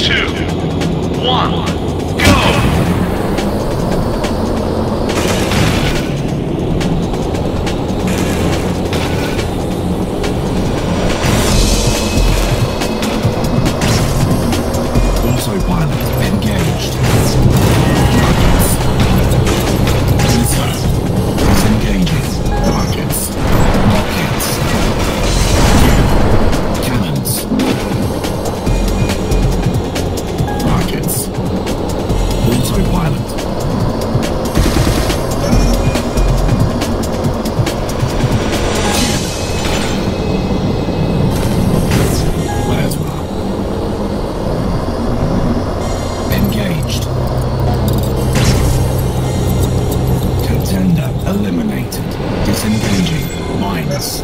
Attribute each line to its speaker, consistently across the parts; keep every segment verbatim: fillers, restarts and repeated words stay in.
Speaker 1: two, one, go!
Speaker 2: Autopilot engaged. Missile disengaging. Rockets. Rockets. Cannons. Rockets. Autopilot. Plasma. Engaged. Contender eliminated. Disengaging. Mines.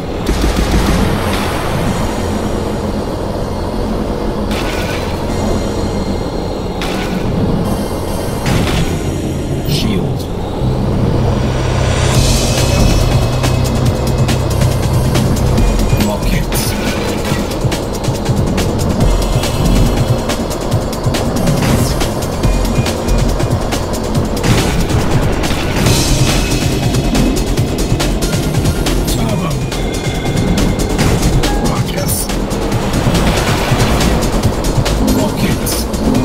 Speaker 2: Shield. Rockets. Turbo. Rockets. Rockets.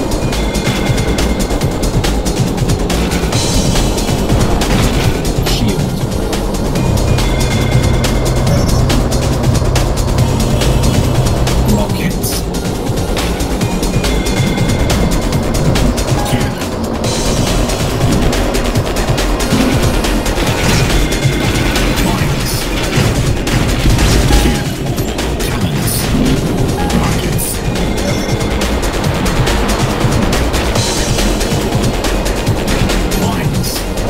Speaker 2: Shield. Rockets. Cannon. Mines. Cannon. Cannons. Rockets. Mines.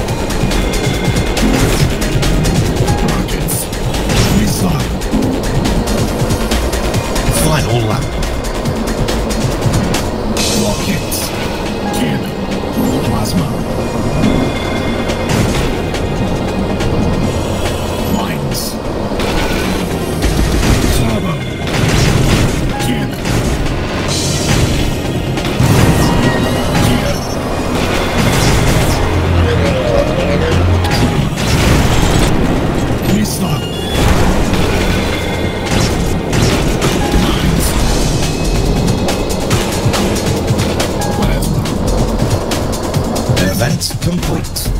Speaker 2: Rockets. Missile.
Speaker 3: Final lap.
Speaker 2: Rockets. Cannon. Plasma. Mines. Turbo. Cannon. Cannon. Missile. Mines. Plasma.
Speaker 3: Event complete.